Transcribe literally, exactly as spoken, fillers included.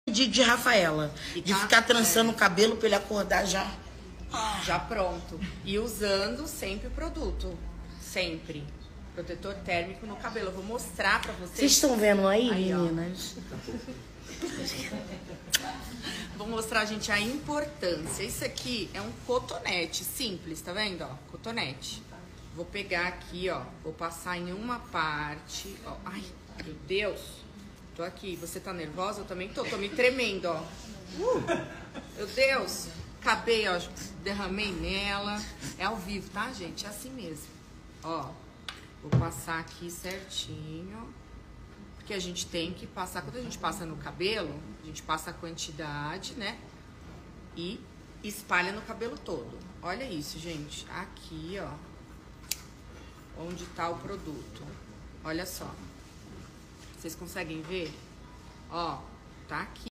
De, de Rafaela, E de tá- ficar trançando é. o cabelo pra ele acordar já. Já pronto. E usando sempre o produto. Sempre. Protetor térmico no cabelo. Eu vou mostrar pra vocês. Vocês estão vendo aí, Aí, ó. meninas? Vou mostrar, gente, a importância. Isso aqui é um cotonete simples, tá vendo? Ó, cotonete. Vou pegar aqui, ó. Vou passar em uma parte. Ó. Ai, meu Deus. Tô aqui. Você tá nervosa? Eu também tô. Tô me tremendo, ó. Uh, meu Deus. Acabei, ó. Derramei nela. É ao vivo, tá, gente? É assim mesmo. Ó. Vou passar aqui certinho. Porque a gente tem que passar, quando a gente passa no cabelo, a gente passa a quantidade, né? E espalha no cabelo todo. Olha isso, gente. Aqui, ó. Onde tá o produto. Olha só. Vocês conseguem ver? Ó, tá aqui.